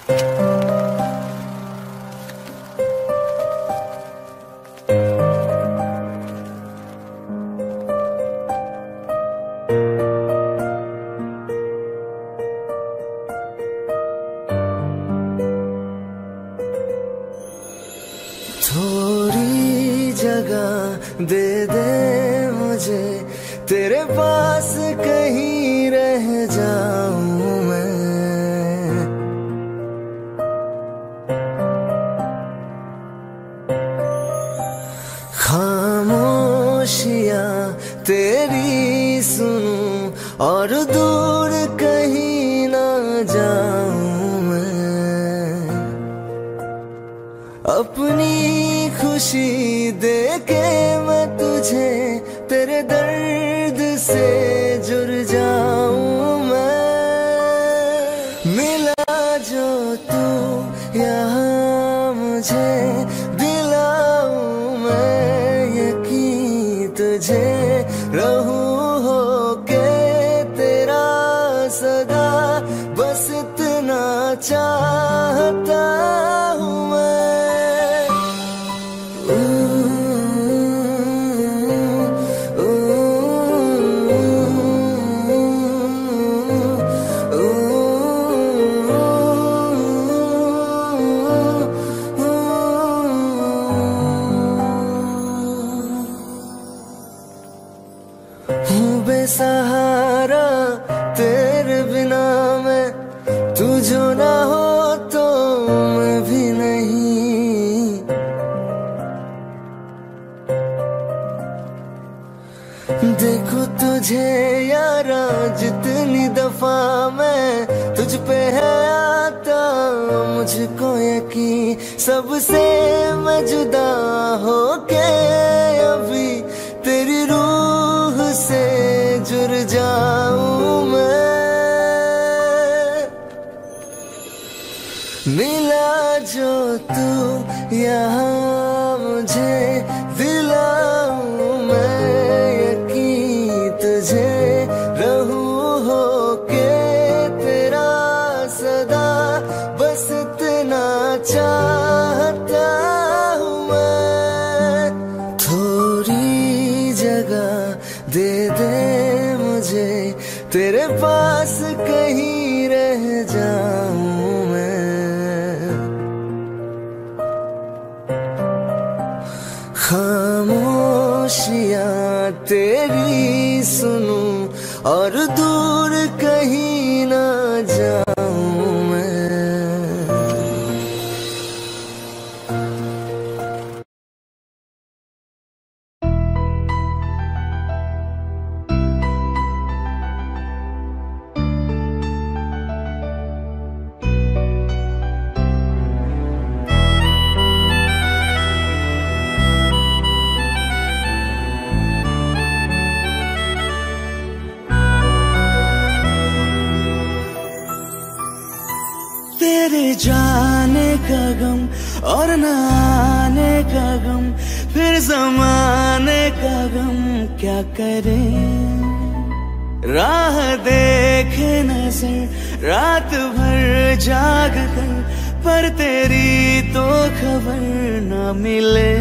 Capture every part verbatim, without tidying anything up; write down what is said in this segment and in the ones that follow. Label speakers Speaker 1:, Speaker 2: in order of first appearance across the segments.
Speaker 1: थोड़ी जगह दे दे मुझे, तेरे पास कहीं रह जाऊं मैं। खामोशियां तेरी सुनूं और दूर कहीं ना जाऊं मैं। अपनी खुशी देके मैं तुझे तेरे दर्द से जुड़ जाऊं मैं। मिला जो तू यहाँ मुझे, दिलाऊं मैं यकीन तुझे। रहूं होके तेरा सदा, बस इतना चाहता हूँ मैं। बेसहारा तेरे बिना मैं, तू जो ना हो तो मैं भी नहीं। देखो तुझे यारा जितनी दफा मैं तुझ पे है आता, मुझको यकीन सबसे मैं जुदा होके अभी तेरी रूह से जुड़ जाऊं मैं। मिला जो तू यहाँ मुझे, दिलाऊं मैं यकीन तुझे। रहूं होके तेरा सदा, बस इतना चाहता हूँ मैं। थोड़ी जगह दे दे मुझे, तेरे पास कहीं रह जाऊं मैं। खामोशियां तेरी सुनूं और दूर कहीं ना जाऊं मैं।
Speaker 2: तेरे जाने का गम और न आने का गम, फिर ज़माने का गम क्या करे। राह देखे नजर रात भर जाग कर, पर तेरी तो खबर न मिले।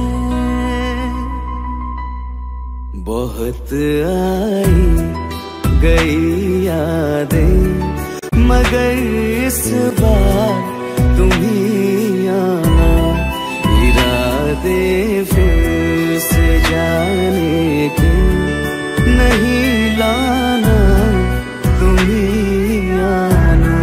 Speaker 2: बहुत आई गई यादें, मगर इस बार तुम ही आना। इरादे फिर से जाने के नहीं लाना, तुम ही आना।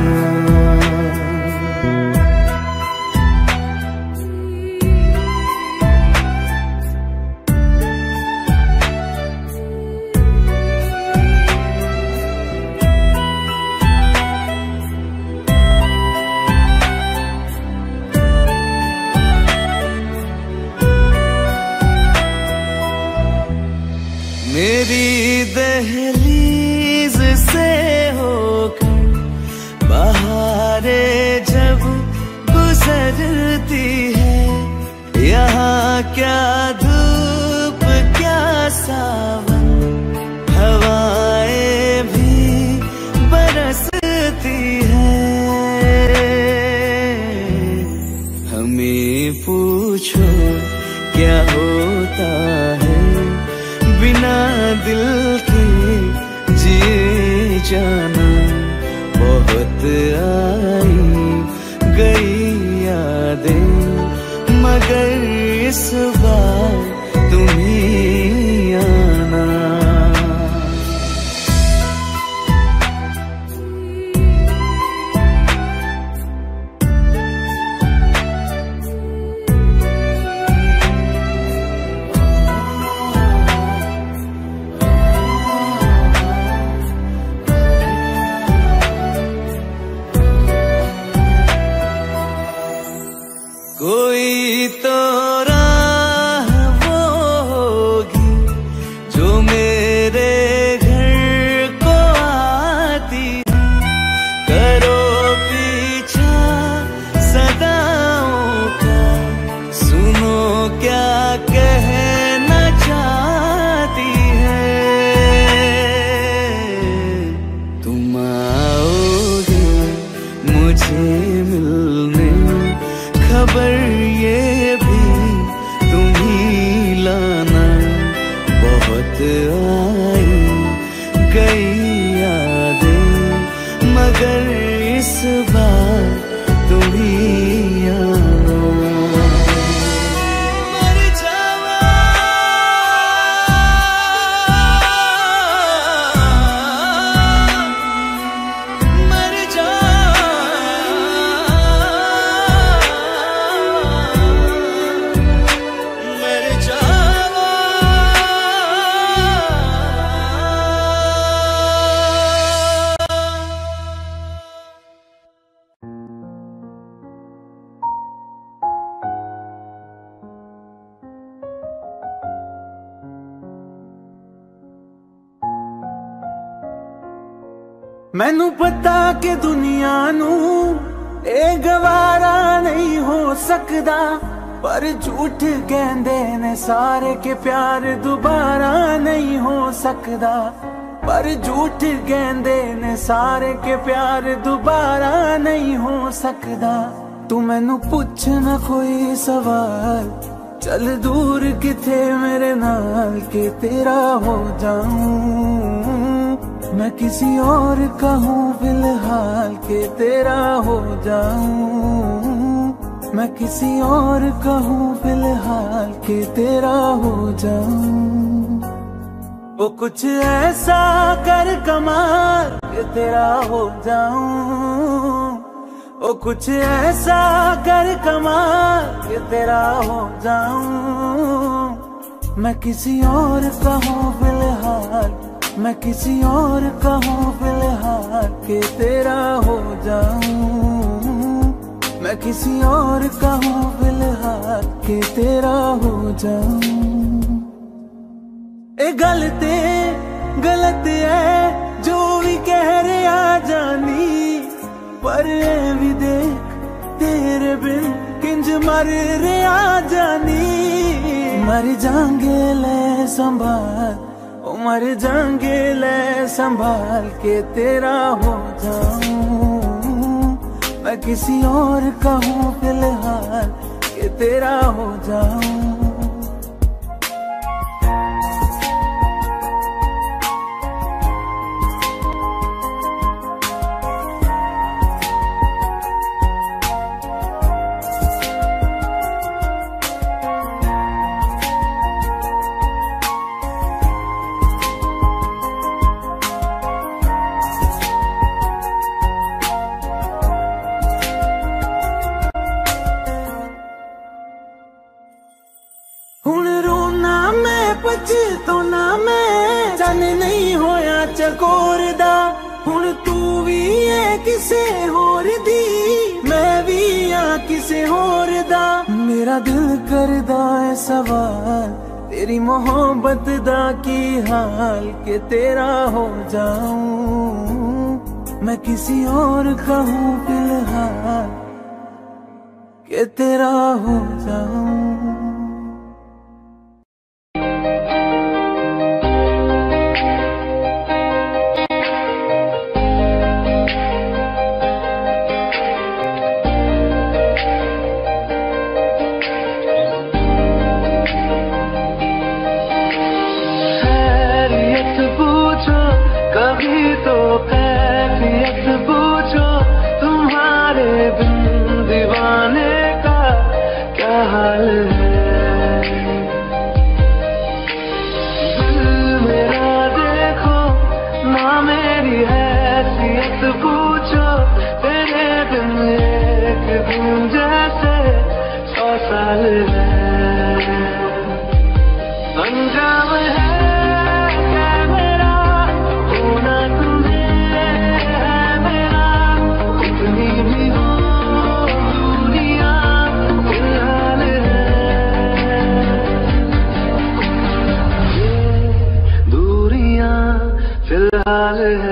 Speaker 2: होता है बिना दिल के जिए जाना। बहुत आई गई यादें मगर इस बार तुम ही आना। कोई तो राह वो होगी जो मेरे घर को आती है। करो पीछा सदाओं का, सुनो क्या कहना चाहती है। तुम आओगे मुझे मिलने, खबर ये भी तुम ही लाना। बहुत आई गई यादें मगर इस बार तुम ही आना। मर जावा मर जा मैनू पता कि दुनिया नू ए गवारा नहीं हो सकदा, पर झूठ कहंदे ने सारे के प्यार दोबारा नहीं हो सकदा। पर झूठ कहंदे ने सारे के प्यार दोबारा नहीं हो सकदा। तू मैनू पुछ ना कोई सवाल, चल दूर किथे मेरे नाल के तेरा हो जाऊं। मैं किसी और का हूँ फिलहाल के तेरा हो जाऊं। मैं किसी और का हूँ फिलहाल के तेरा हो जाऊं। वो कुछ ऐसा कर कमाल के तेरा हो जाऊं। वो कुछ ऐसा कर कमाल के तेरा हो जाऊं। मैं किसी और का हूँ फिलहाल, मैं किसी और का हूँ फिलहाल के तेरा हो जाऊं। मैं किसी और का हूँ फिलहाल के तेरा हो जाऊं। ए गलत गलत है जो भी कह रहे आ जानी, पर ए भी देख तेरे बिन किंज मर रहे आ जानी। मर जाएंगे ले संभाल, ओ मर जाएंगे ले संभाल के तेरा हो जाऊं। मैं किसी और का हूँ फिलहाल के तेरा हो जाऊं। तो ना मैं जाने नहीं होया चकोर दा। हुण तू भी है किसे होर दी, मैं भी हाँ किसे होर दा। मेरा दिल करदा है सवाल तेरी मोहब्बत दा की हाल के तेरा हो जाऊं। मैं किसी और का हूँ फिलहाल के तेरा हो जाऊं। साल है, अंजाम है क्या मेरा होना तुम्हें है मेरा, कितनी भी हो दूरियां फिलहाल है, ये दूरियां फिलहाल है।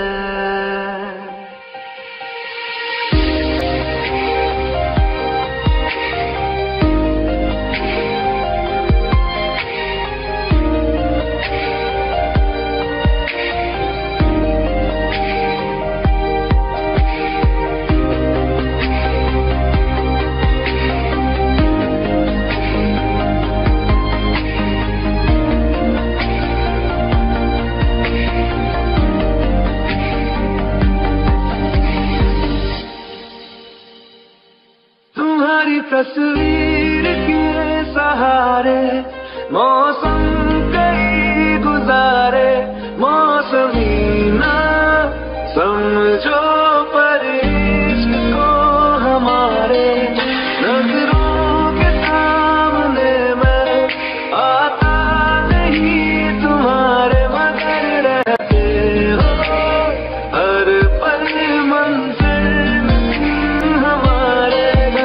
Speaker 2: तस्वीर के सहारे मौसम कई गुजारे, मौसमी ना समझो पर इश्क को हमारे, नजरों के सामने मैं आता नहीं तुम्हारे, मगर रहते हो हर पल मंजिल हमारे,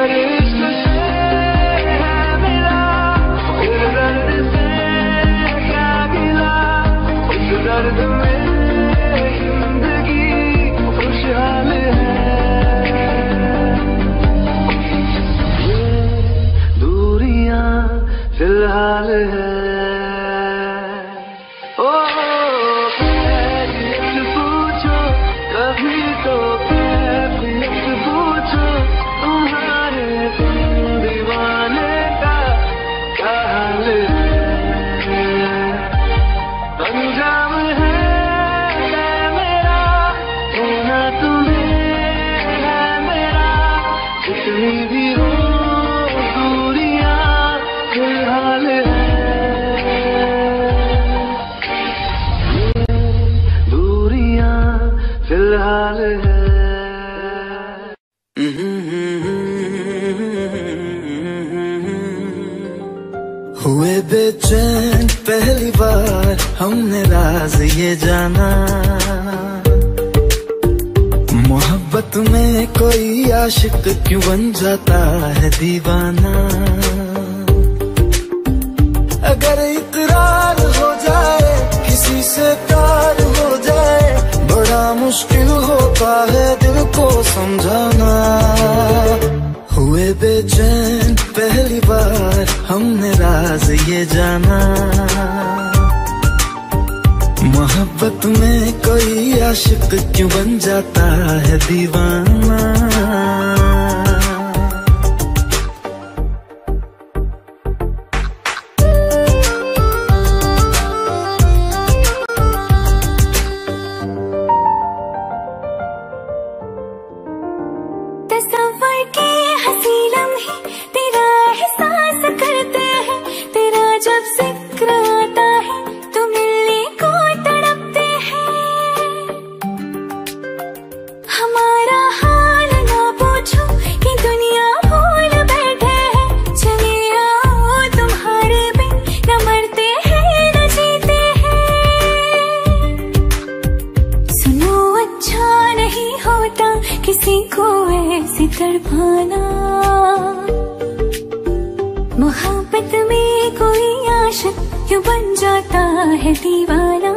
Speaker 2: दर्द में जिंदगी खुशहाल है, ये दूरियां फिलहाल है। ओ कैफियत पूछो कभी तो कैफियत पूछो, तुम्हारे दीवाने का क्या हाल है, अंजाम है मेरा होना तुम्हें है मेरा, कितनी भी हो दूरियां फिलहाल है, ये दूरियां फिलहाल है।
Speaker 1: हुए बेचैन पहली बार हमने राज ये जाना, मोहब्बत में कोई आशिक क्यों बन जाता है दीवाना, अगर इकरार हो जाए किसी से प्यार हो जाए, बड़ा मुश्किल होता है दिल को समझाना। हुए बेचैन पहली बार हमने राज ये जाना, मोहब्बत में कोई आशिक क्यों बन जाता है दीवाना।
Speaker 3: मोहब्बत में कोई आशिक क्यों बन जाता है दीवाना,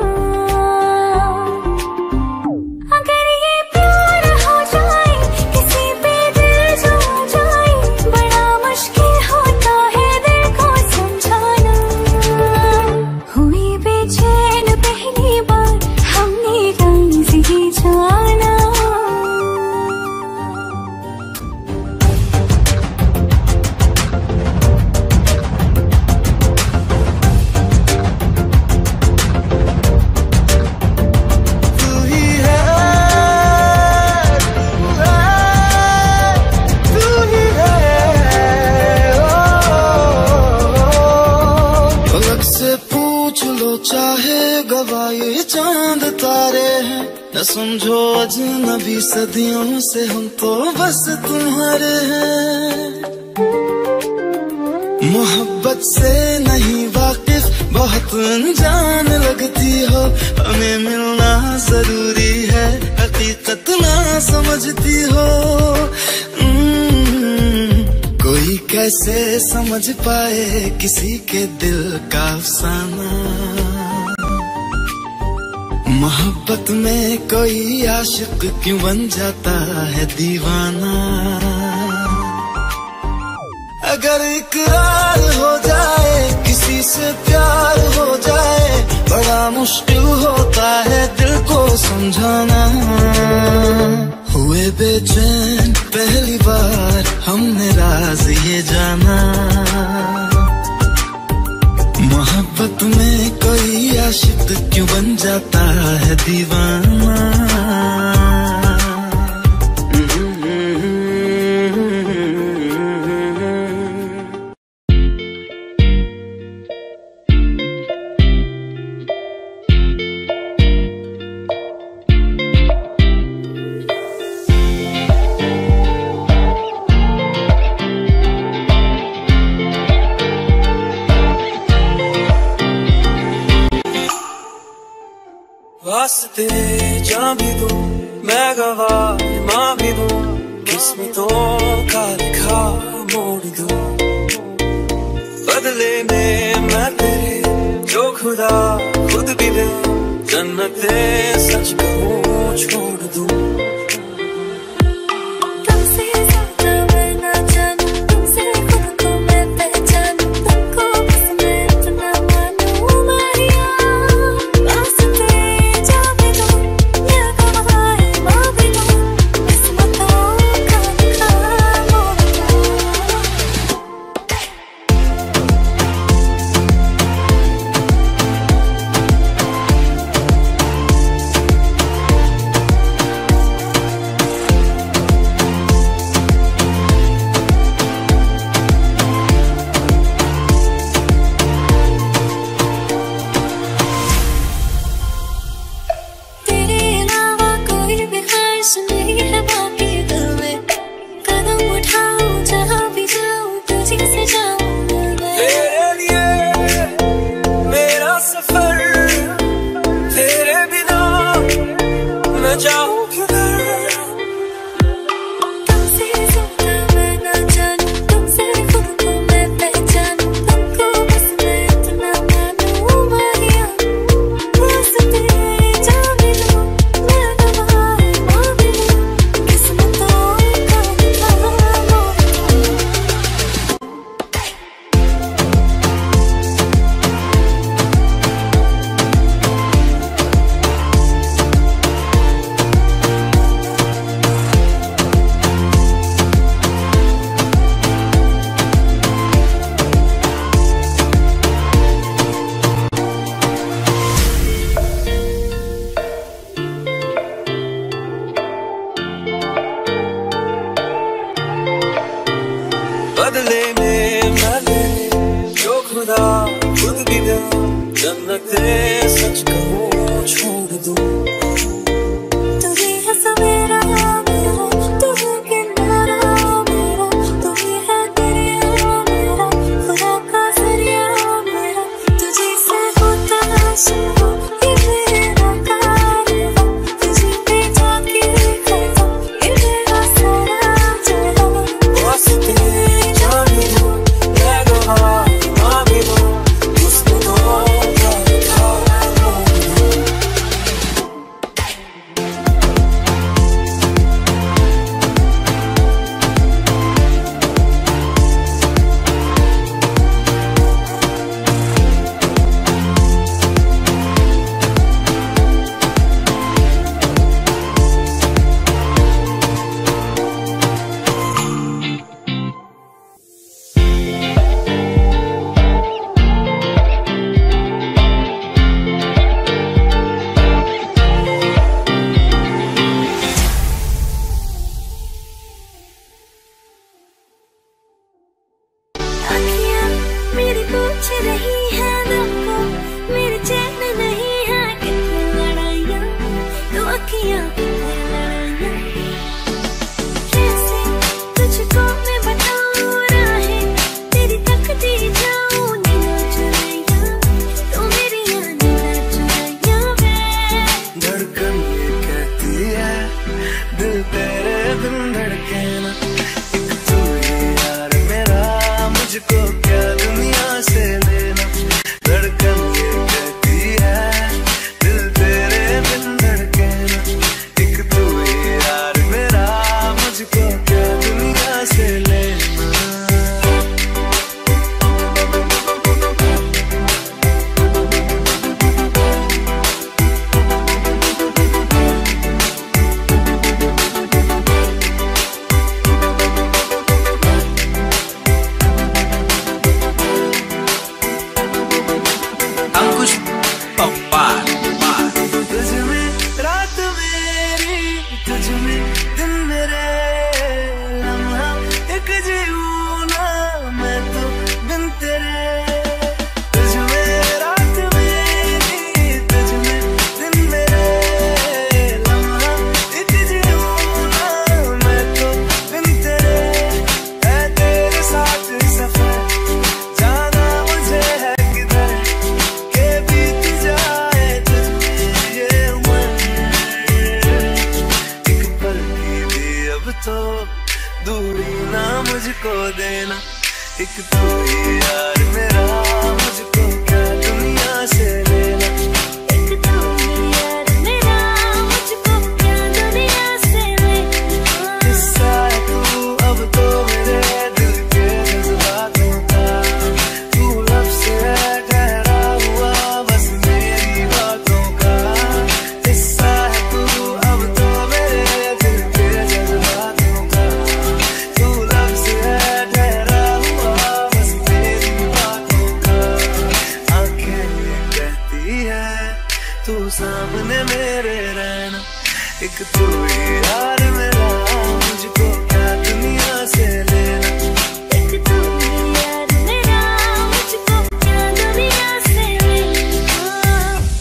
Speaker 3: अगर ये प्यार हो जाए किसी पे दिल जो जाए, बड़ा मुश्किल होता है दिल को समझाना। हुई बेचैन पहली बार हमने राज ये जाना,
Speaker 1: चाहे गवाए चांद तारे हैं, न समझो अजनबी सदियों से हम तो बस तुम्हारे हैं। मोहब्बत से नहीं वाकिफ बहुत अनजान लगती हो, हमें मिलना जरूरी है हकीकत ना समझती हो। कोई कैसे समझ पाए किसी के दिल का अफसाना, मोहब्बत में कोई आशिक क्यों बन जाता है दीवाना। अगर इकरार हो जाए किसी से प्यार हो जाए, बड़ा मुश्किल होता है दिल को समझाना। हुए बेचैन पहली बार हमने राज ये जाना, मोहब्बत में कोई आशिक क्यों बन जाता है दीवाना।
Speaker 2: वास्ते जान भी दूं मैं गवाह माँ भी दूं, किस्मतों का लिखा मोड़ दूं। बदले में मैं तेरे जो खुदा खुद भी दे, जन्नते सच कहूँ छोड़ दूं। बदले में मैं जो खुदा खुद भी दे, जन्नते सच कहूँ छोड़ दूं।
Speaker 3: तू ही है सवेरा मेरा, तू है किनारा मेरा, तू ही है दरिया मेरा, खुदा का जरिया मेरा। तुझे से होता शुरू ये मेरा कारवां, तुझे पे जाके खत्म ये मेरा सारा जहां।
Speaker 2: वास्ते जान भी दूं मैं गवाह माँ भी दूं, किस्मतों का लिखा मोड़ दूं।
Speaker 1: ना मुझको देना, एक तू ही यार मेरा, मुझको क्या दुनिया से लेना।
Speaker 3: एक तू ही यार मेरा, मुझको क्या दुनिया से लेना।
Speaker 1: किस्सा है तू अब तो मेरे दिल के जज्बातों का, तू लब से है ठहरा हुआ बस मेरी बातों का। किस्सा है तू अब तो मेरे दिल के जज्बातों का, तू लब से है ठहरा हुआ बस मेरी बातों का। आंखें कहती है तू सामने मेरे रहना, एक तू ही यार मेरा, मुझको क्या दुनिया से लेना।
Speaker 3: एक तू ही यार मेरा, मुझको क्या दुनिया से लेना।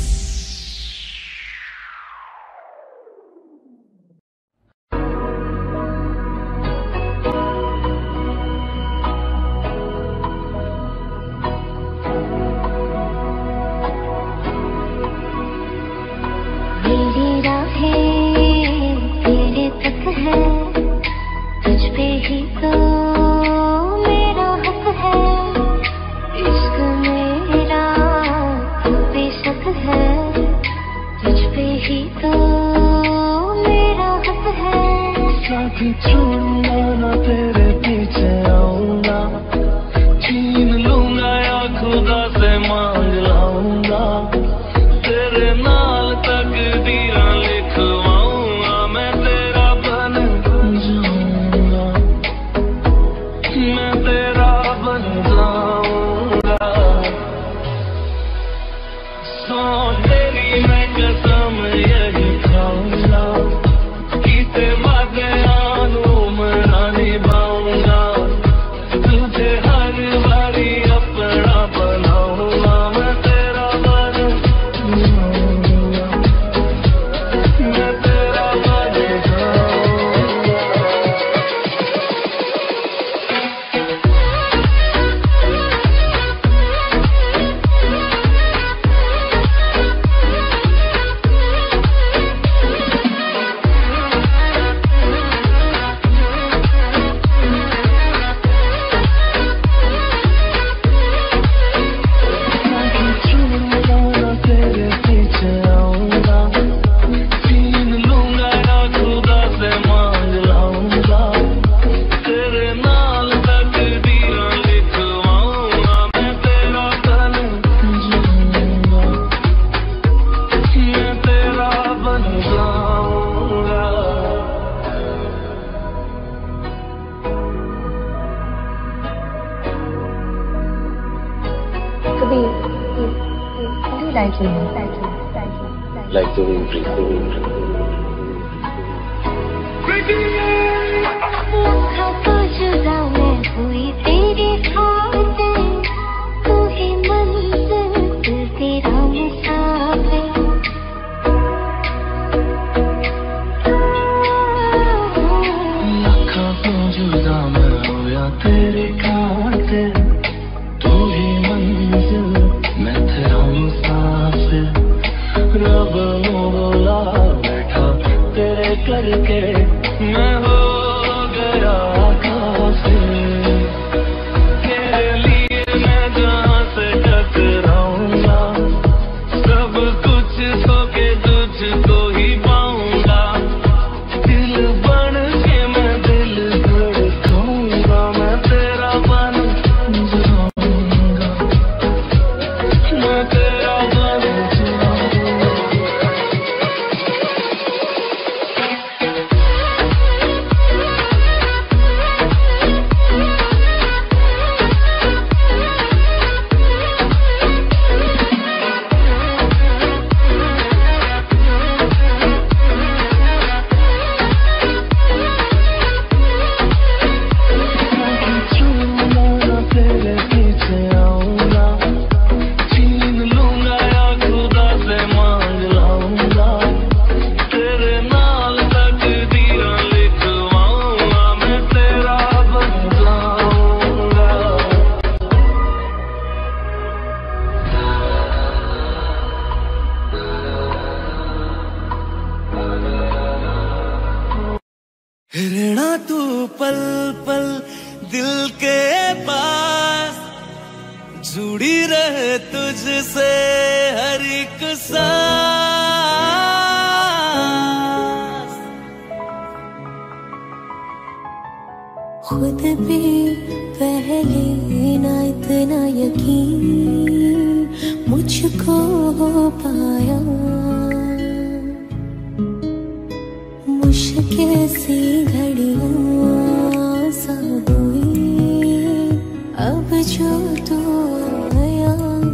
Speaker 3: मेरी राहें तेरे तक है, तुझ पे ही तो मेरा हक है। इश्क मेरा तू बेशक है, तुझ पे ही तो मेरा हक है।
Speaker 1: साथ छोड़ूंगा ना तेरे पीछे आऊंगा, छीन लूंगा या खुदा से मांग लाऊंगा, तेरे नाल तकदीरां लिखवाऊंगा, मैं तेरा बन जाऊंगा, मैं तेरा बन जाऊंगा। सौ तेरी मैं कसम यही खाऊंगा, कीते वादे आनू मना निभाऊंगा, तुझे हर बारी अपना बनाऊंगा, मैं तेरा बन जाऊंगा, मैं तेरा बन जाऊंगा। तेरे पीछे आऊंगा, छीन लूंगा या खुदा से मांग लाऊंगा, तेरे नाल तकदीरां लिखवाऊंगा, मैं तेरा बन जाऊंगा, मैं तेरा बन जाऊंगा।
Speaker 4: कभी कभी लाइक नहीं लाइक तो नहीं
Speaker 3: लम्हा तो जुदा मैं हुई तेरी खातिर, तू ही मंजिल तेरा मुसाफिर।
Speaker 1: लखा तो जुदा मैं होया तेरे खातिर, तू ही मंजिल मैं तेरा मुसाफिर। रब नू बुला बैठा तेरे करके मैं दिल के पास, जुड़ी रहे तुझसे हर एक सांस।
Speaker 3: खुद भी पहले ना इतना यकीन मुझको हो पाया, मुश्किल सी घड़ियां सा हुई अब जो तू आया।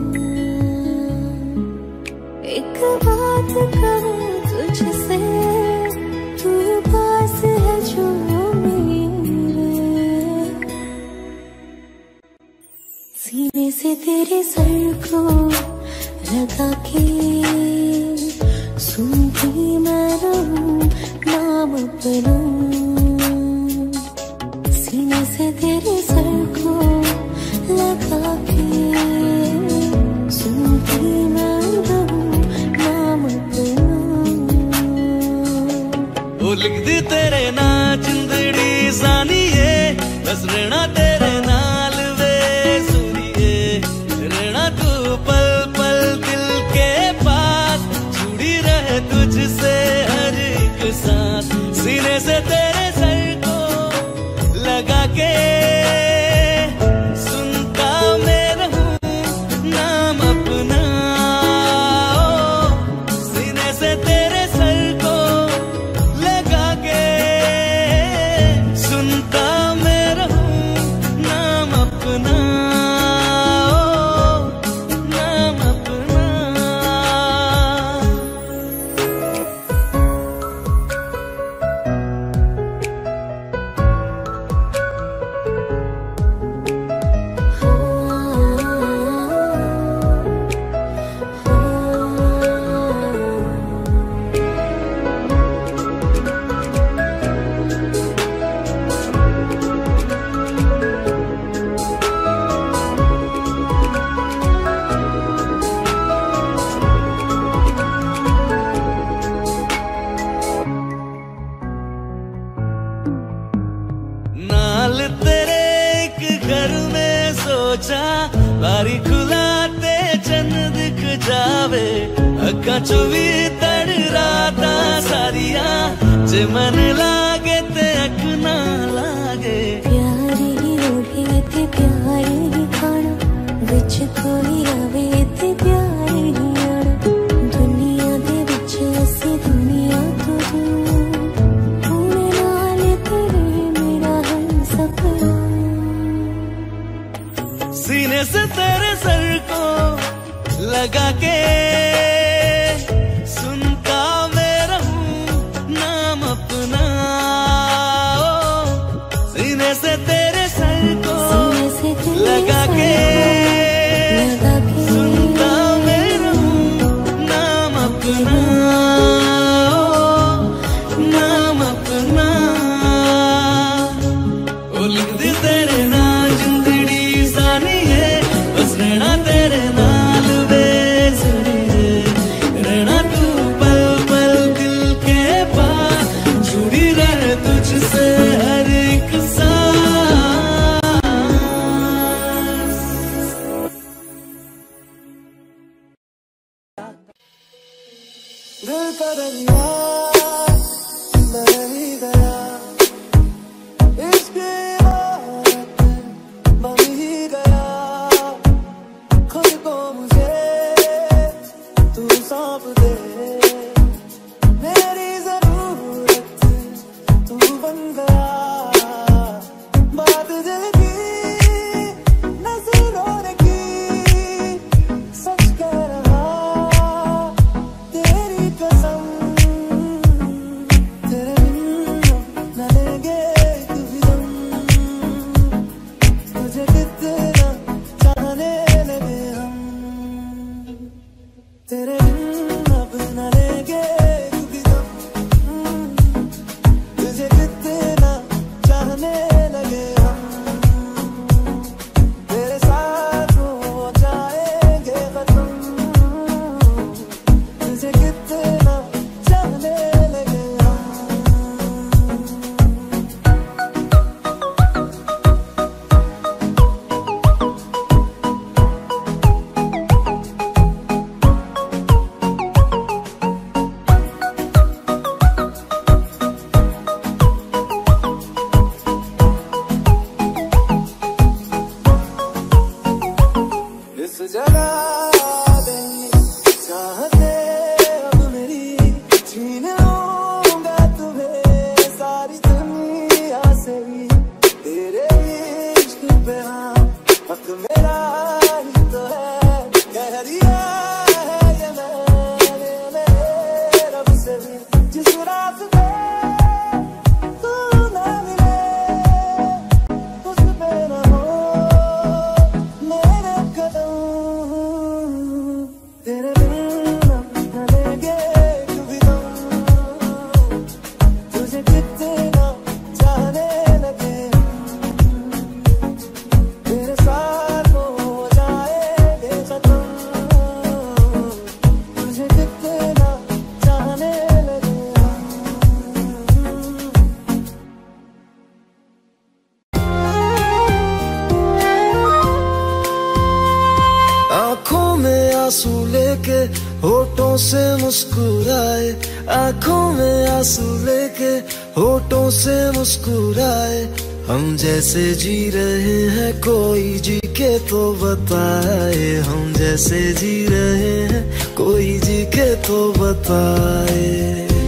Speaker 3: एक बात कहूँ तुझसे, तू पास है जो सीने से तेरे सर को लगा के सुनती मैं रहूं नाम अपना। सीने से तेरे सर को लगा के सुनती मैं रहूं नाम अपना।
Speaker 1: वो लिख दी तेरे ना जिंदड़ी सानिए, बस रहना तेरे नाल वे सुनिए। रहना तू पल पल दिल के पास, जुड़ी रहे तुझसे हर एक सांस। सीने से तेरे सर को लगा के सुनता मैं रहूं नाम अपना। सीने से तेरे सर को लगा के सुनता मैं रहूं नाम अपना, नाम अपना। नाल तेरे एक घर में सोचा, बारी खुलाते चंद दिख जावे। अखा चो भी तड़ राता सारिया, जे मन लागे ते अख ना लागे।
Speaker 3: प्यारे ही रोहे ते प्यारे ही खाना, विच कोई आवे ते प्यारे ही आना। दुनिया दे विच असी दुनिया तो दूर, हुण नाल तेरे मेरा हम सपना।
Speaker 1: सीने से तेरे सर को लगा के सुनता मैं रहूं नाम अपना। सीने से तेरे सर को लगा के सुनता मैं रहूं नाम अपना, नाम अपना। ओ लिख दी तेरे ना जिंदड़ी सानिए, बस रहना तेरे नाल वे सुनिए। रहना तू पल पल दिल के पास, जुड़ी रहे तुझसे हर एक सांस।
Speaker 2: दिल का दरिया बह ही गया, इश्क इबादत
Speaker 1: होठों से मुस्कुराए, आंखों में आंसू लेके होठों से मुस्कुराए। हम जैसे जी रहे हैं कोई जी के तो बताए, हम जैसे जी रहे हैं कोई जी के तो बताए।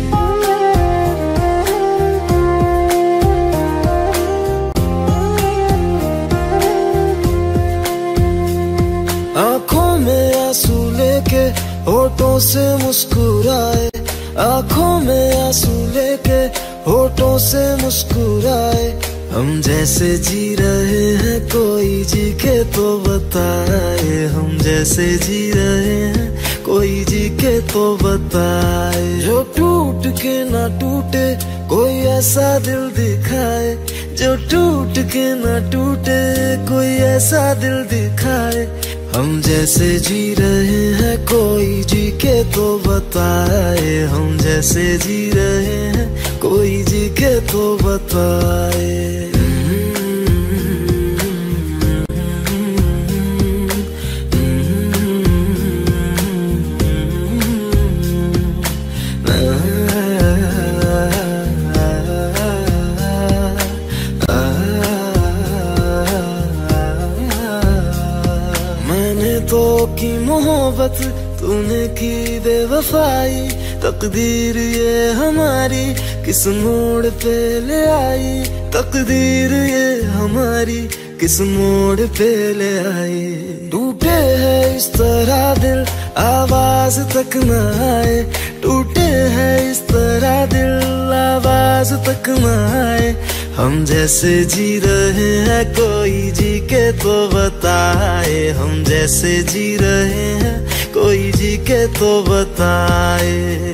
Speaker 1: आंखों में आंसू लेके होठों से मुस्कुराए, आंखों में आंसू लेके होठों से मुस्कुराए। हम जैसे जी रहे हैं कोई जी के तो बताए, हम जैसे जी रहे हैं कोई जी के तो बताए। जो टूट के ना टूटे कोई ऐसा दिल दिखाए, जो टूट के ना टूटे कोई ऐसा दिल दिखाए। हम जैसे जी रहे हैं कोई जी के तो बताए, हम जैसे जी रहे हैं कोई जी के तो बताए। की मोहब्बत तूने की बेवफाई, तकदीर ये हमारी किस मोड़ पे ले आई, तकदीर ये हमारी किस मोड़ पे ले आई। टूटे है इस तरह दिल आवाज तक न आए, टूटे है इस तरह दिल आवाज तक न आए। हम जैसे जी रहे हैं कोई जी के तो बताए, हम जैसे जी रहे हैं कोई जी के तो बताए।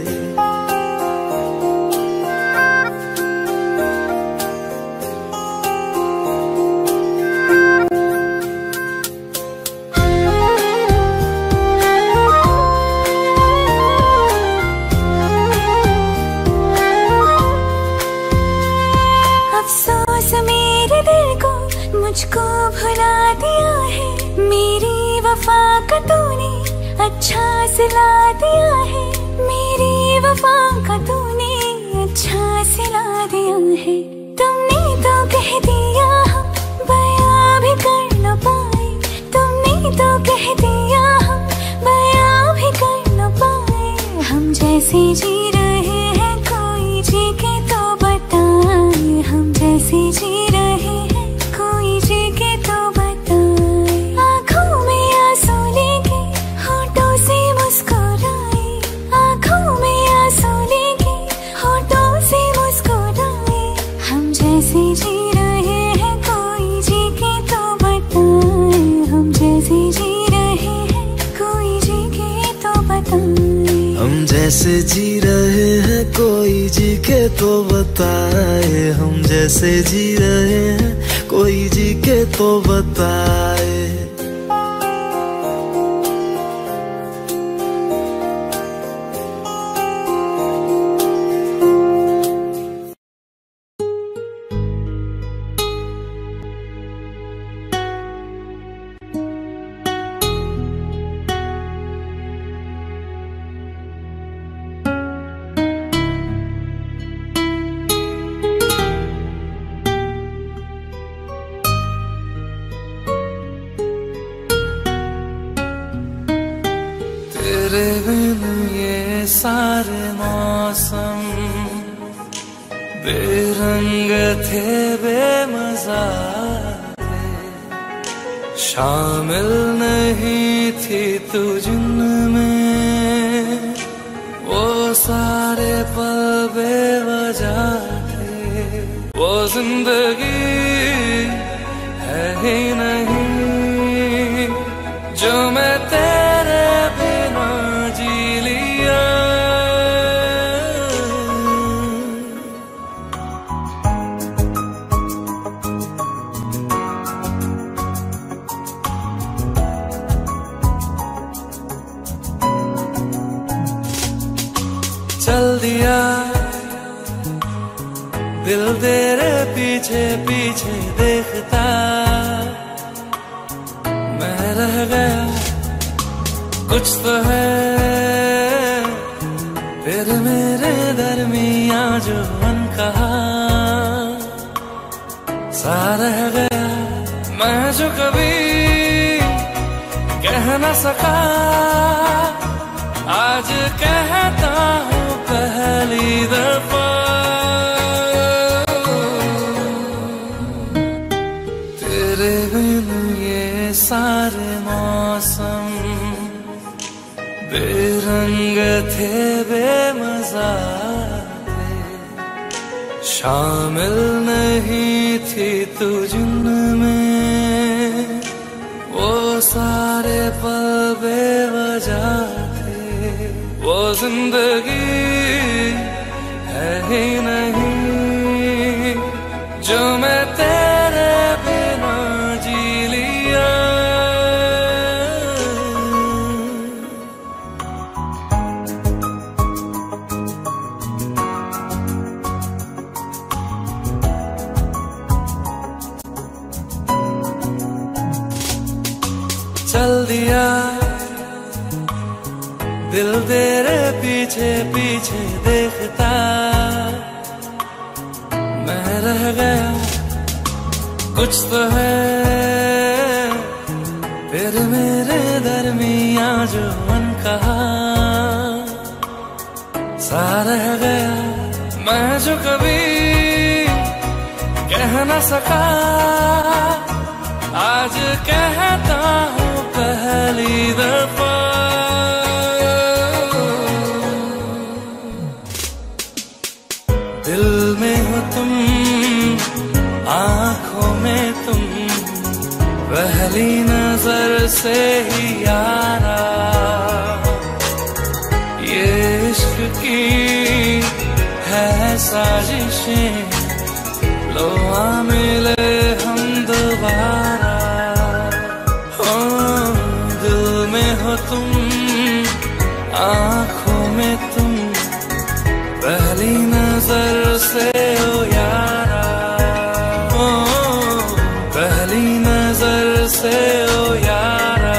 Speaker 3: मुझको भुला दिया है, मेरी वफा का तूने अच्छा सिला दिया है, मेरी वफा का तूने अच्छा सिला दिया है। तुमने तो कह दिया हम बयां भी कर न पाए, तुमने तो कह दिया हम बयां भी कर न पाए। हम जैसे जी रहे हैं कोई जी के तो बताए, हम जैसे जी रहे हैं कोई जी के तो बताए। आँखों में आंसू लेके होठों से मुस्कुराए, आँखों में आंसू लेके होठों से मुस्कुराए। हम जैसे जी रहे हैं कोई जी के तो बताए, हम जैसे जी रहे हैं कोई जी के तो बताए।
Speaker 1: हम जैसे जी रहे हैं कोई जी के तो बताए, हम जैसे जी रहे हैं कोई जी के तो बताए।
Speaker 2: तेरे बिन ये सारे मौसम बेरंग थे, बेमजा थे, शामिल नहीं थी तू जिनमें, वो सारे पल बेवजह थे। वो जिंदगी है ही नहीं जो मैं तेरे बिना जी लिया। चल दिया दिल तेरे पीछे पीछे देखता, मैं रह गया कुछ तो है
Speaker 1: जो अनकहा सा रह गया मैं जो कभी कह न सका, आज कहता हूँ पहली दफा। तेरे बिन ये सारे मौसम बेरंग थे, बेमजा थे, शामिल नहीं थी तू जिनमें, वो सारे पल बेवजह थे, वो जिंदगी है ही नहीं जो मैं तेरे बिना जी लिया। चल दिया दिल तेरे पीछे पीछे देखता, मैं रह गया कुछ तो है फिर मेरे दरमियां जो अनकहा सा रह गया मैं जो कभी कह न सका, आज कहता हूँ पहली दफा। दिल में हो तुम, आँखों में तुम, पहली नजर से ही यारा, ये इश्क की है साजिशें, लो आ मिले हम दोबारा। हो दिल में हो तुम, आँखों में तुम, पहली नजर से ओ यारा, ओ पहली नजर से ओ यारा।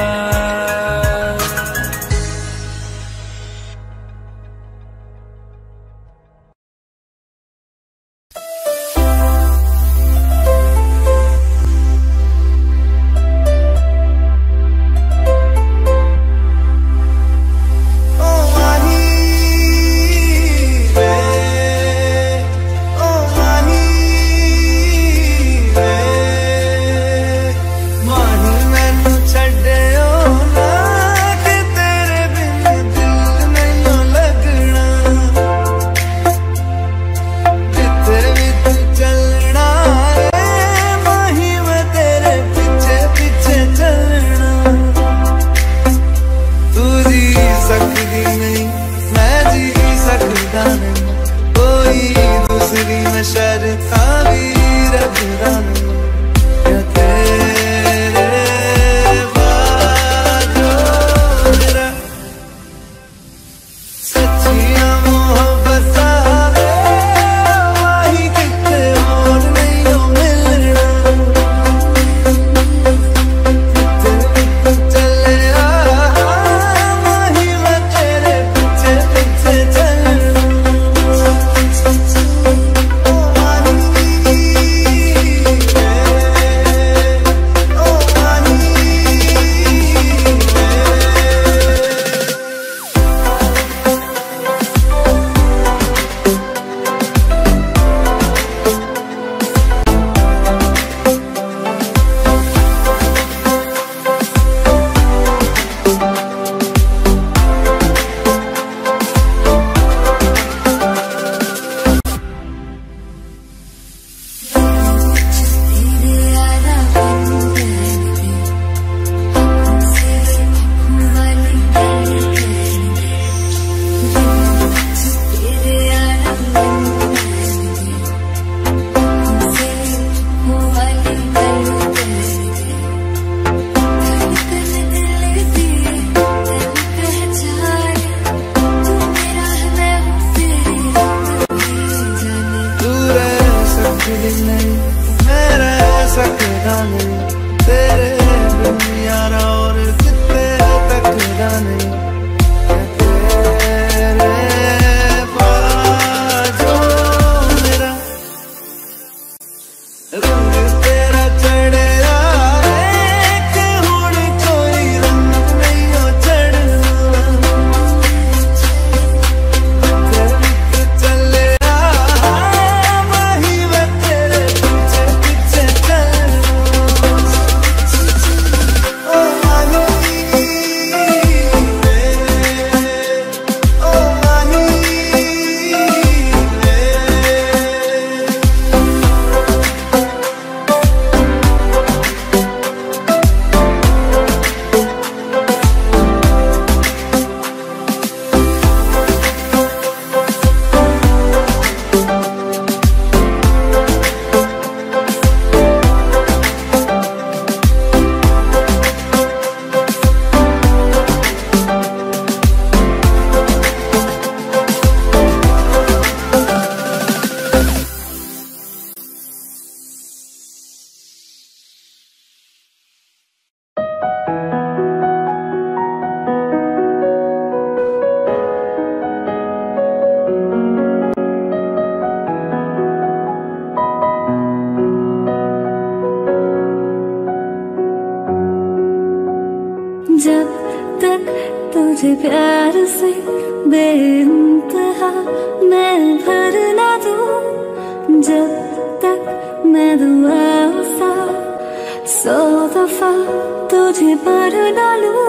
Speaker 3: जब तक तुझे प्यार से बेइंतहा मैं भर ना दूं, जब तक मैं दुआओं सा सौ दफा तुझे पर डालूं।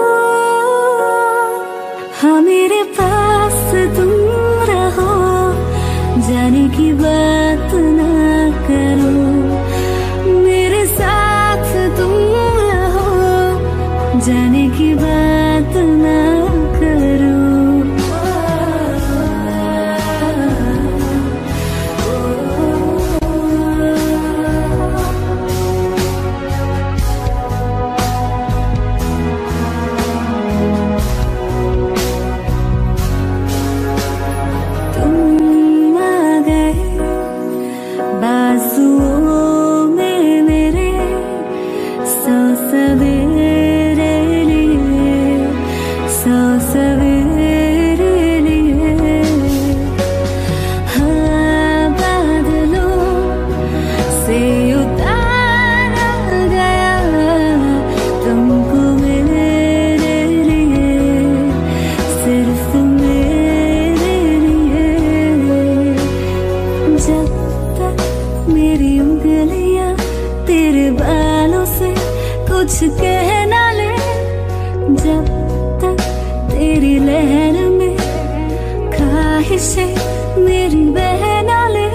Speaker 3: हाँ मेरे पास तुम रहो, जाने की बात ना करो, मेरे साथ तुम रहो, जाने की बात ना करो। तुम आ गए बाजुओं में मेरे, सौ सवेरे लिए, सौ सवेरे लिए। हाँ बादलों से उतारा गया तुमको मेरे लिए, सिर्फ मेरे लिए। जब तक मेरी उंगलियां तेरे बालों से कुछ कह ना ले, जब तक तेरी लहर में ख्वाहिशें मेरी बह ना ले।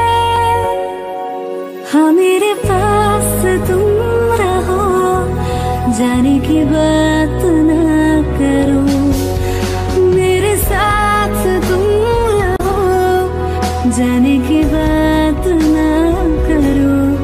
Speaker 3: हाँ मेरे पास तुम रहो, जाने की बात ना करो, मेरे साथ तुम रहो, जाने की बात ना करो।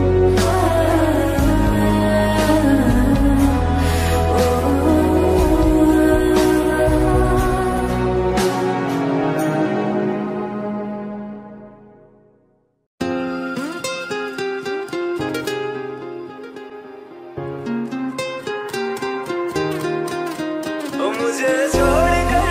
Speaker 1: ओ मुझे छोड़ कर,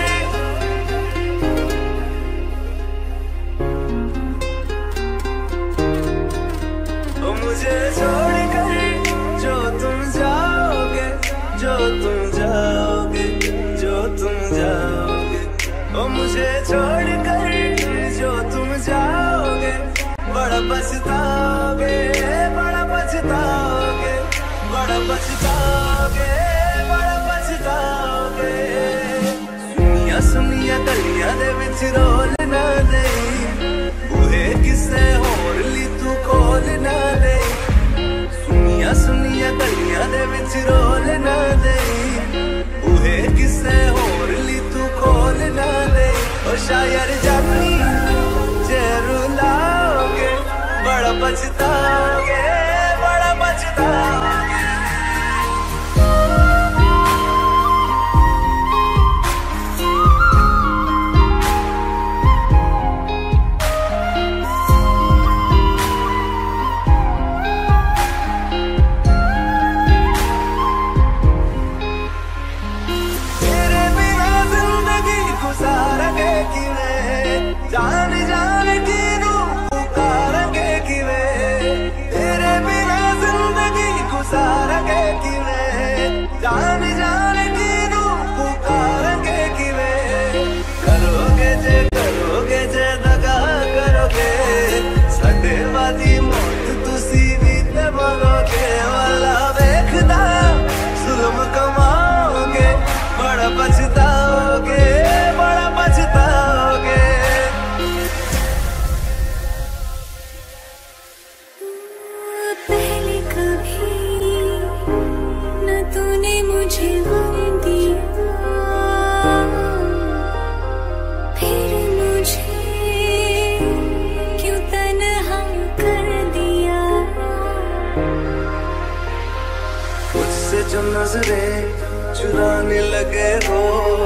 Speaker 1: ओ मुझे छोड़ कर जो तुम जाओगे, जो तुम जाओगे, जो तुम जाओगे। ओ मुझे छोड़ कर जो तुम जाओगे, बड़ा पछताओगे, बड़ा पछताओगे, बड़ा पछताओगे, बड़ा पछताओगे। सुनिया सुनिया गलियां दे विच रोल ना दे, बूहे किसे होर ली तू खोल ना दे। सुनिया सुनिया गलियां दे विच रोल ना दे, बूहे किसे होर ली तू खोल ना दे। ओ शायर जानी जे रुलाओगे, बड़ा पछताओगे, बड़ा पछताओगे। तेरे बिना जिंदगी गुजारेंगे किवें, जान जान की नू पुकारेंगे किवें। तेरे बिना जिंदगी गुजारेंगे किवें, जान जान की नू पुकारेंगे किवें। करोगे जे करोगे जे दगा करोगे, साडे वाली मौत तुसी भी ते मरोगे। वाला वेखदा जुल्म कमाओगे, बड़ा पछताओगे, बड़ा पछताओगे।
Speaker 3: पहले कभी न तूने मुझे गम दिया, फिर मुझे क्यों तन्हा कर दिया।
Speaker 1: मुझसे जो नजरें चुराने लगे हो,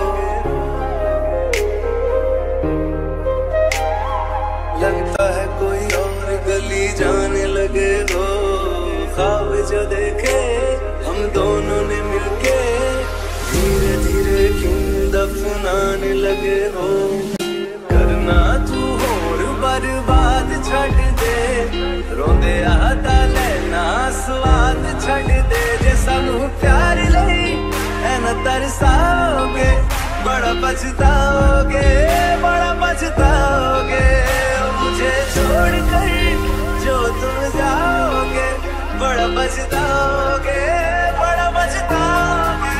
Speaker 1: लगता है कोई और गली जाने लगे हो। ख्वाब जो देखे हम दोनों ने मिलके, धीरे धीरे क्यों दफनाने लगे हो। करना तू होर बर्बाद छड़ दे, रोंदे आता लेना स्वाद छड़ दे। जे सानू प्यार लई ऐ न तरस बड़ा पछताओगे, बड़ा पछताओगे मुझे छोड़कर जो तुम जाओगे, बड़ा पछताओगे, बड़ा पछताओगे।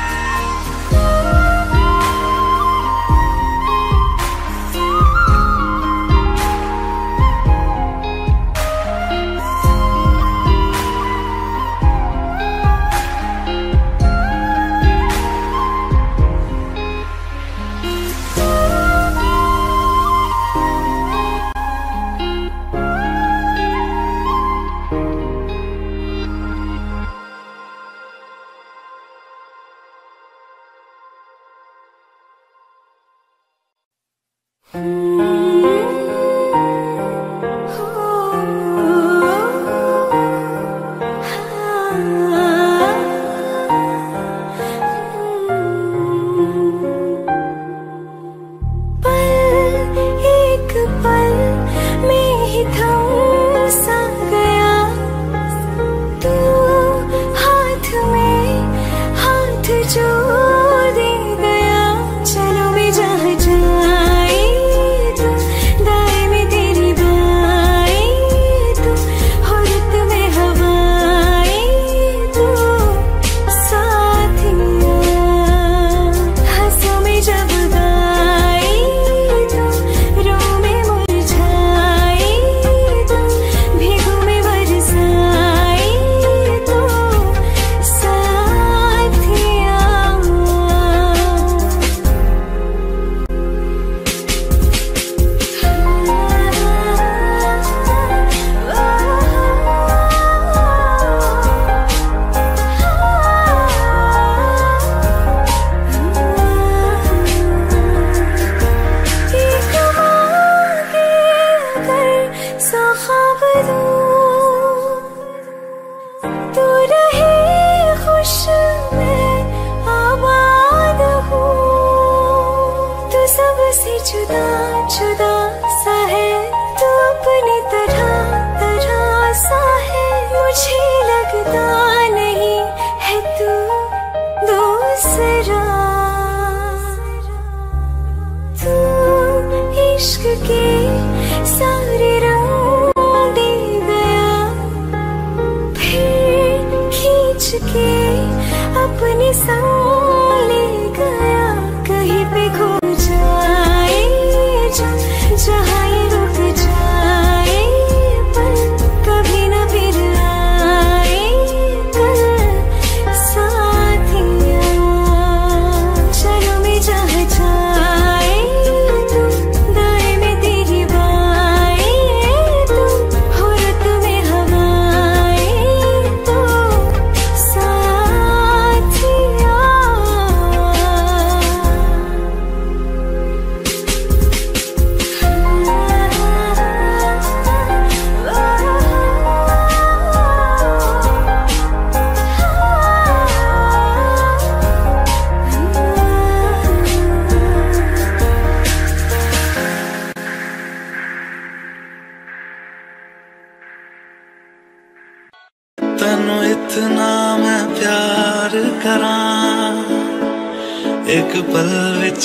Speaker 2: एक पल विच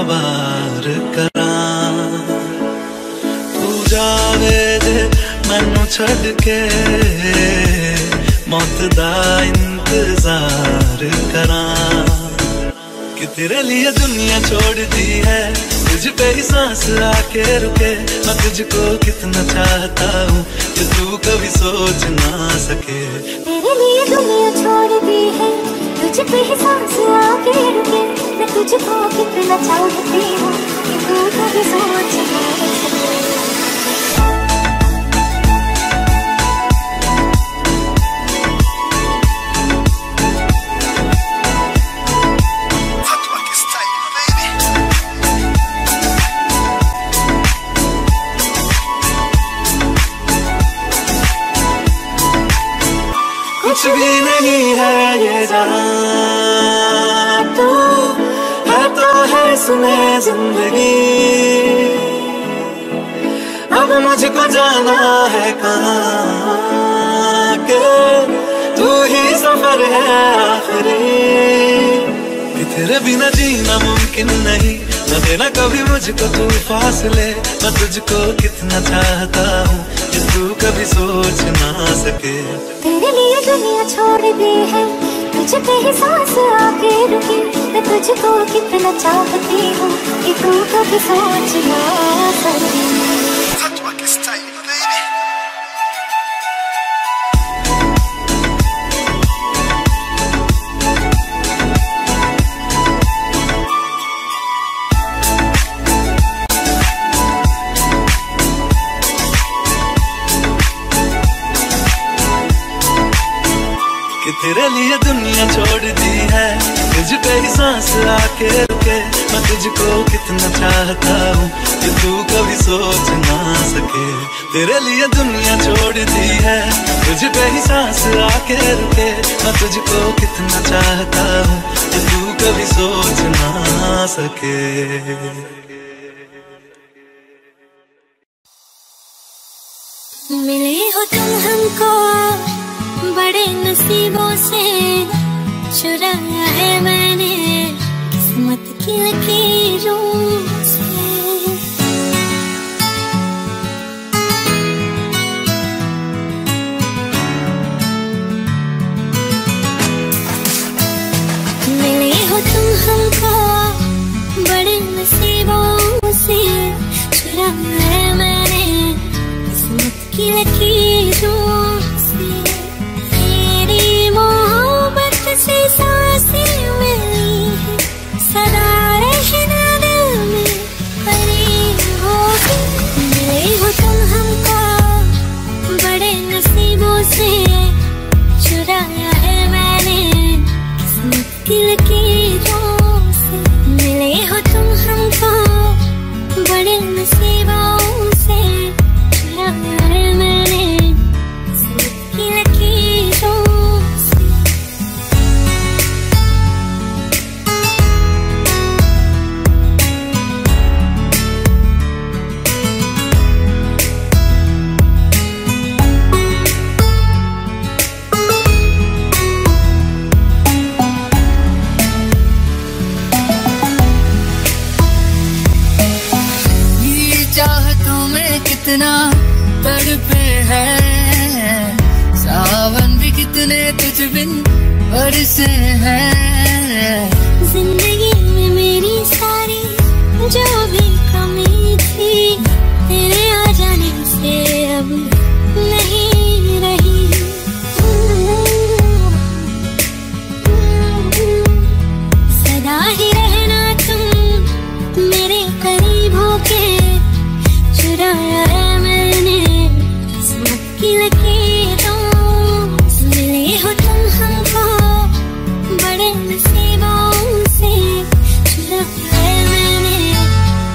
Speaker 2: सवार करां, तू जावे जे मैनू छड़ के मौत दा इंतजार करां। कि तेरे लिए दुनिया छोड़ दी है, तुझ पे ही सांस आके रुके। मैं तुझको कितना चाहता हूँ कि तू कभी सोच ना सके।
Speaker 3: तेरे लिए दुनिया छोड़ दी है, तुझ पे ही सांस आके रुके। मैं तुझको कितना चाहती हूँ कि तू कभी सोच ना सके।
Speaker 2: कुछ भी नहीं है ये जहां, तू है तो है सुने जिंदगी। अब मुझको जाना है कहाँ के तू ही सफर है आखिरी।
Speaker 1: तेरे बिना जीना मुमकिन नहीं, न देना कभी मुझको तू फासले। मैं तुझको कितना चाहता हूँ कि तू कभी सोच ना सके।
Speaker 3: तेरे लिए दुनिया छोड़ दी है, तुझ पे ही सांस आके रुकी। मैं तुझको कितना चाहती हूँ कि तू कभी सोच ना सके।
Speaker 1: तेरे लिए दुनिया छोड़ दी है, तुझ पे ही सांस आके रुके। मैं तुझको कितना चाहता हूँ कि तू कभी सोच ना सके। तेरे लिए दुनिया छोड़ दी है, तुझ पे ही सांस आके रुके। मैं तुझको कितना चाहता हूँ कि तू कभी सोच ना सके।
Speaker 3: मिले हो तुम हमको बड़े नसीबों से, चुराया है मैंने किस्मत की लकीरों से। मिले हो तुम हमको बड़े नसीबों से, चुराया है मैंने किस्मत की लकीरों से। से सांसें मिली है, सदा रहना दिल में करीब होगी। मिले हो तुम हमको बड़े नसीबों से, चुराया है मैंने किस्मत की लकीरों से। मिले हो तुम हमको बड़े नसीबों से, चुराया है मैंने किस्मत की लकीरों से।
Speaker 5: कितना तड़पे हैं, सावन भी कितने तुझ बिन बरसे हैं।
Speaker 3: जिंदगी में मेरी सारी जो भी कमी थी, तेरे आ जाने से अब नहीं रही। सदा ही रहना तुम मेरे करीब होके, चुराया है मैंने किस्मत की लकीरों से। मिले हो तुम हमको बड़े नसीबों से, चुराया है मैंने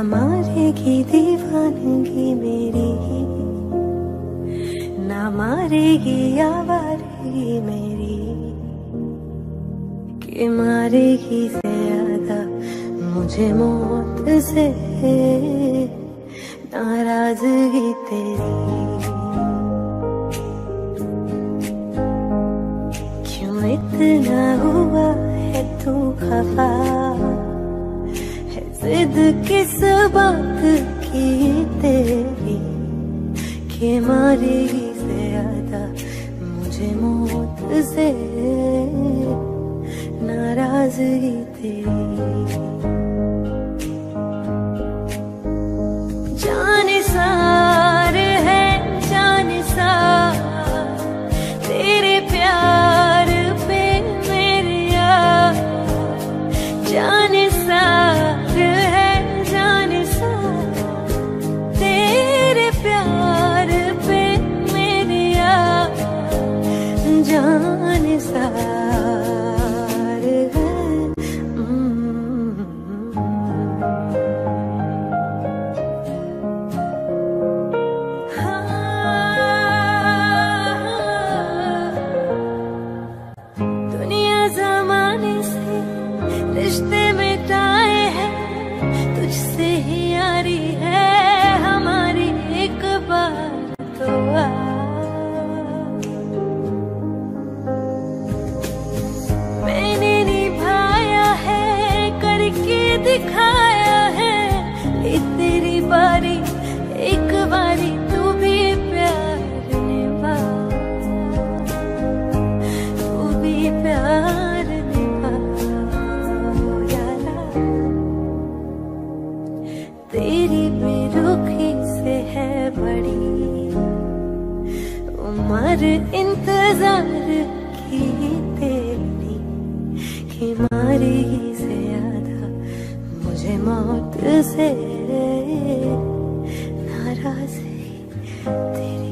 Speaker 3: मारेगी दीवानगी मेरी, ना मारेगी आवारगी मेरी, कि मारेगी ज्यादा मुझे मौत से नाराजगी तेरी। क्यों इतना हुआ है तू खफा, है जिद किस बात की तेरी, कि मारेगी ज्यादा मुझे मौत से नाराजगी तेरी। जानिसार है जानिसार तेरे प्यार पे मेरे यार, जानिसार है जानिसार तेरे प्यार पे मेरे यार, जानिसार रिश्ते मिटाए हैं तुझसे ही यारी है हमारी, एक बार तो आ। मैंने निभाया है करके दिखाया है, ये तेरी बारी एक बारी तू भी प्यार निभा, तू भी प्यार तेरी बेरुखी से है बड़ी उम्र इंतजार की तेरी, कि मारेगी ज्यादा मुझे मौत से नाराजगी तेरी।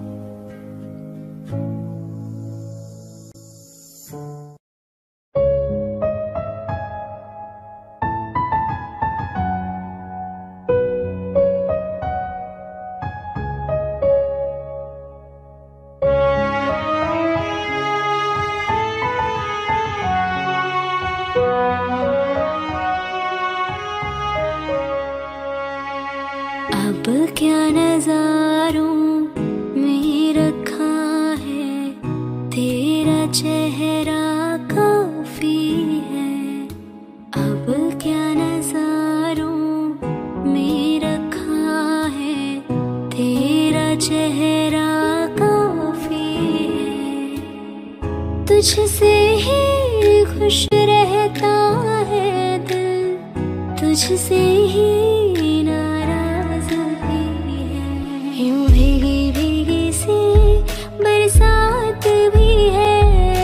Speaker 3: अब क्या नजारों में रखा है तेरा चेहरा काफी है, अब क्या नजारों में रखा है तेरा चेहरा काफी है, तुझसे ही खुश रहता है दिल, तुझसे ही यूं भीगी भीगी सी बरसात भी है,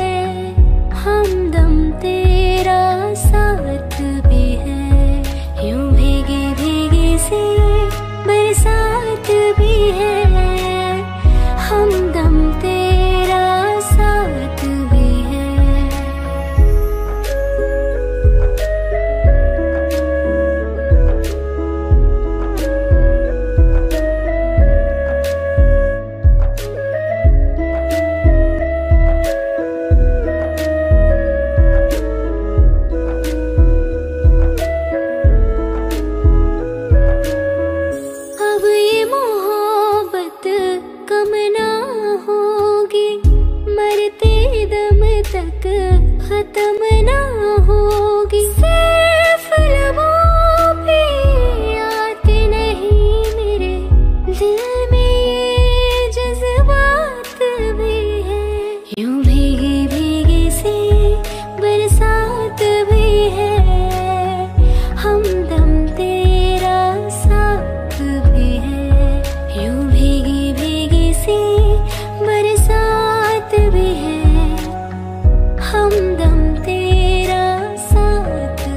Speaker 3: हमदम तेरा साथ भी है। यूं भीगी भीगी सी बरसात भी है, हमदम तेरा साथ भी है। खत्म ना होगी सिर्फ लबों पे आते नहीं मेरे दिल में ये जज्बात भी है। यूं भीगी भीगी सी बरसात भी है, हमदम तेरा साथ भी है। यूं भीगी भीगी सी बरसात भी है, हमदम तेरा साथ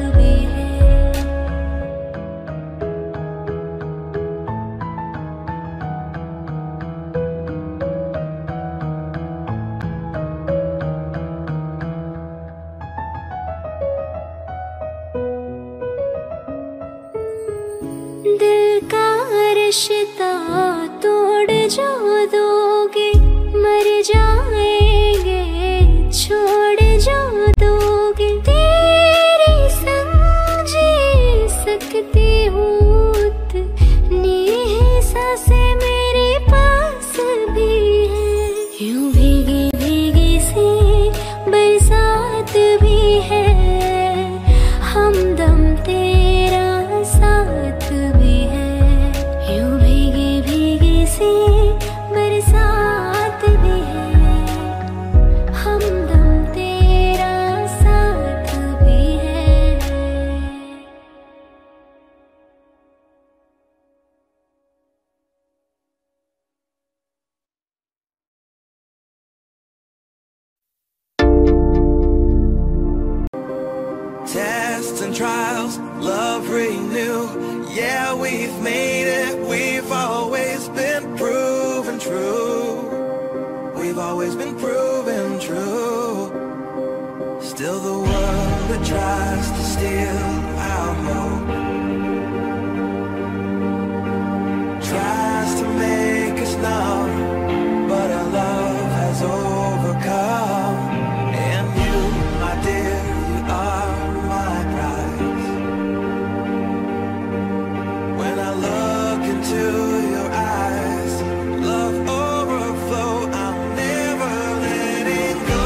Speaker 1: new. Yeah, we've made it. We've always been proven true. We've always been proven true. Still the world that tries to steal our hope tries to make us numb, but our love has overcome. And you, my dear, you are my prize. When I look into your eyes, love overflow, I'm never letting go.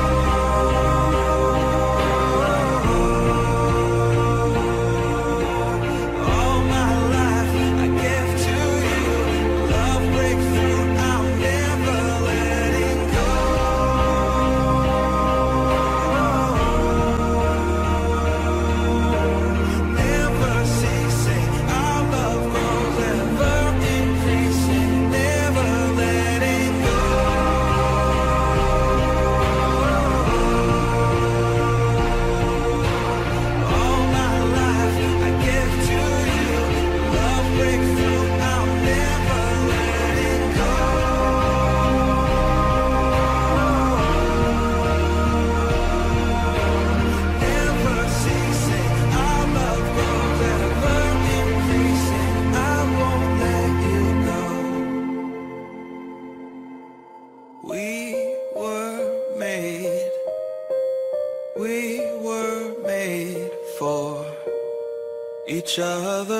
Speaker 1: All my life I give to you. Love breakthrough, I'm never letting go. Never ceasing, our love grows ever increasing. Never letting go. All my life I give to you. Love breakthrough, I'm never letting go. Never ceasing, our love grows ever increasing. I won't let you go. We were made, we were made for each other.